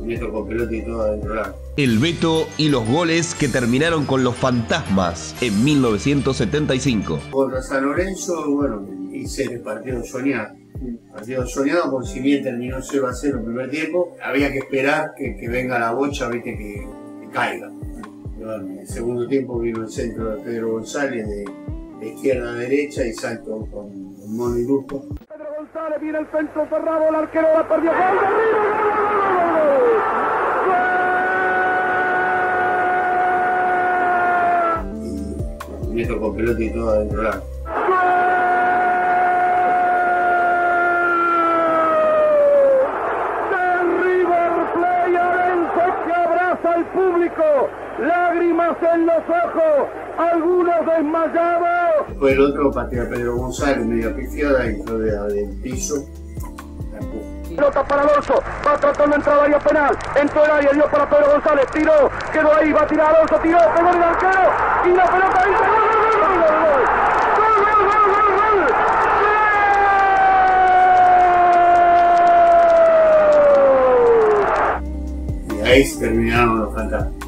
meto con pelota y todo adentro del arco. El Beto y los goles que terminaron con los fantasmas en 1975. Contra San Lorenzo, bueno, hice el partido soñado. Partido soñado porque si bien terminó 0-0 el primer tiempo, había que esperar que venga la bocha, viste, que caiga. Y bueno, en el segundo tiempo vino el centro de Pedro González de izquierda a derecha y salto con el Mono y Lupo. Pedro González viene el centro cerrado, el arquero la perdió. ¡Gol de River! Y meto con pelota y todo adentro del arco. Al público, lágrimas en los ojos, algunos desmayados. Después el otro patea a Pedro González, media pifiada, entró del piso. Pelota para Alonso, va tratando de entrar área penal, entró el área, dio para Pedro González, tiró, quedó ahí, va a tirar Alonso, tiró, pegó el arquero, y la pelota ahí, ¡gol, gol, gol, gol! Ahí se terminaron los fantasmas.